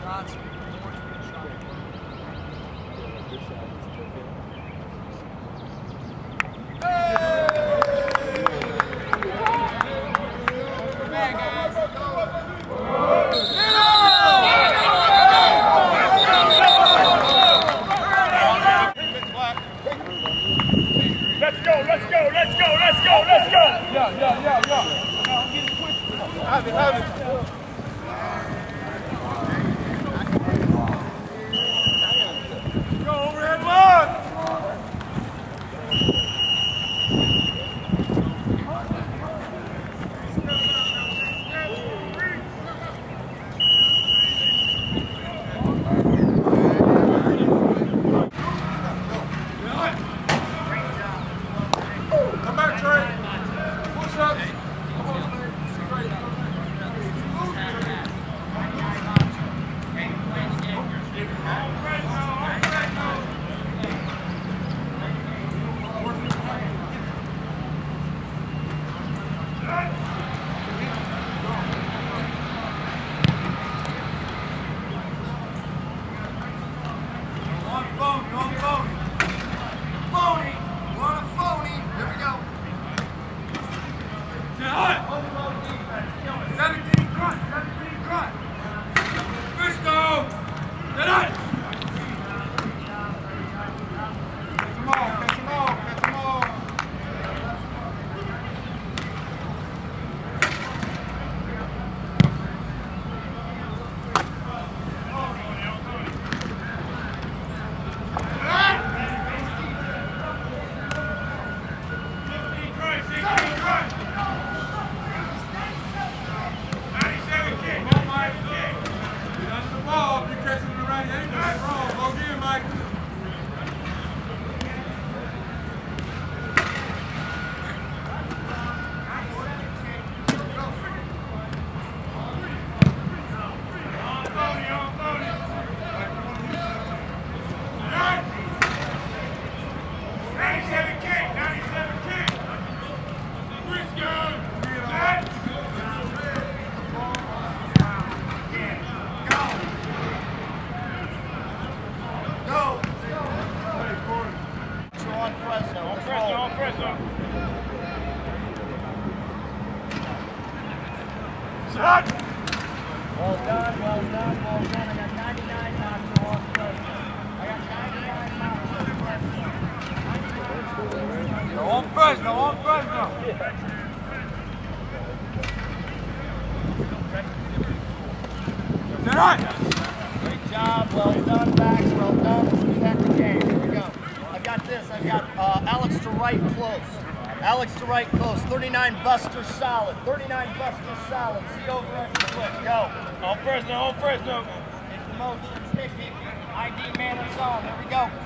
Great job, well done, backs, well done. Let's protect the game. Here we go. I've got this. I've got Alex to right close. Alex to right close. 39 Buster solid. 39 Buster solid. See over at the flip. Go. On Fresno, on Fresno. Hit the motion. Stick it. ID man and zone. There we go.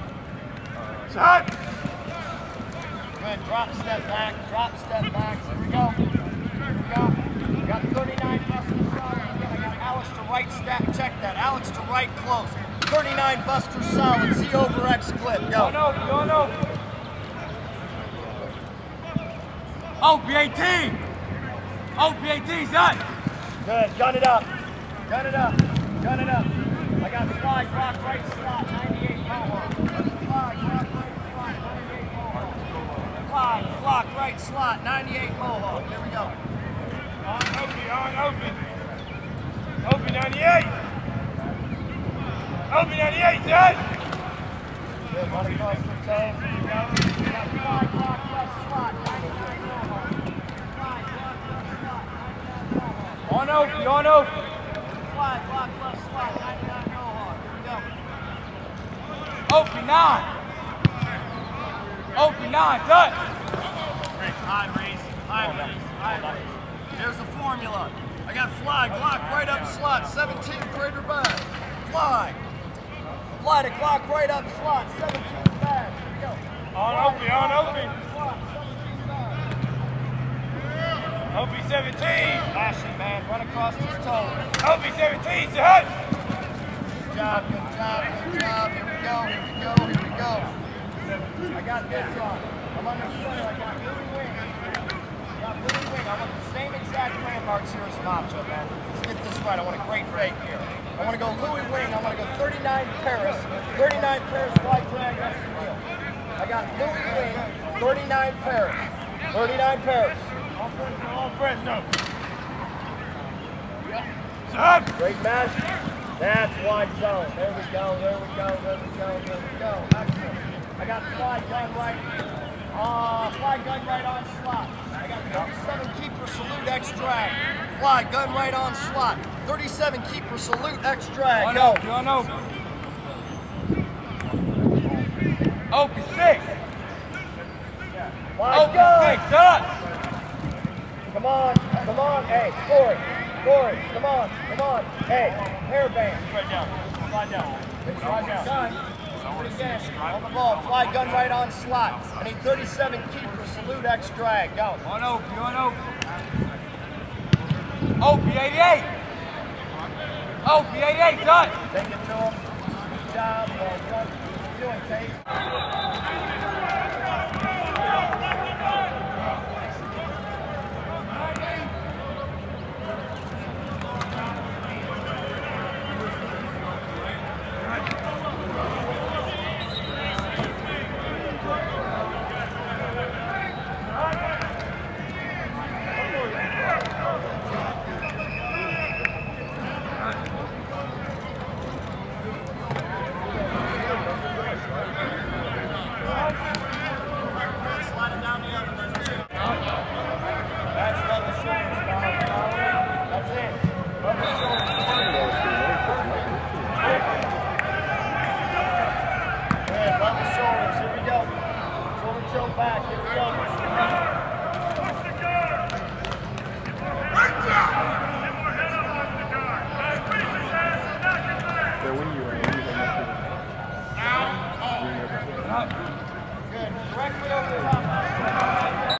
Shot. Good. Drop step back. Drop step back. Here we go. Here we go. We got 39 Buster solid. Again, I got Alex to right step. Check that. Alex to right close. 39 Buster solid. Z over X clip. Go. Going over. OP18. OP18, son. Good. Gun it up. Gun it up. Gun it up. I got slide, block, right slot, 98 Mohawk. Slide, block, right slot, 98 Mohawk. Slide, block, right slot, 98 Mohawk. Here we go. On Opie 98. Opie 98, son. Good. Run across the toes. Here we go. We got slide, block, left slot, 99 Mohawk. Slide, block, left slot, 99 Mohawk. On Opie. Slide, block, left slot, 99 Mohawk. Here we go. Opie 9. Opie 9, son. High raise, high raise, high raise. There's the formula. I got fly, block, right up slot, 17 greater back. Fly. Fly to clock, right up slot, 17 back. Here we go. On Opie. Slot, 17 back. Opie 17. Flashing, man. Run across his toes. Opie 17, son. Good job, good job, good job. Here we go, here we go, here we go. I got this on. I'm on the center. I got Louis Wing. I want the same exact landmarks here as Nacho, man. Let's get this right. I want a great fake here. I want to go Louis wing. I want to go 39 Paris. 39 Paris fly drag next to wheel. I got Louis wing, 39 Paris. 39 Paris. All friends, no. Great match. That's wide zone. There we go, there we go, there we go, there we go. Excellent. I got fly gun right. Fly gun right on slot. I got 37 keeper salute X drag. Fly gun right on slot. 37 keeper salute X drag. Go. One open. Open 6. Fly Open gun. 6. Shut. Come on, come on. Hey, Corey, Corey, come on, come on. Hey, hairband. Right down. Slide down. Slide down. Gun. Again, on the ball, fly gun right on slot. I need 37 keeper salute X drag. Go. One open. One open. Open 88. Open 88. Done. Take it to him. Good job. Well done. What are you doing, Tate? Back, here we go. Good. Directly over the top.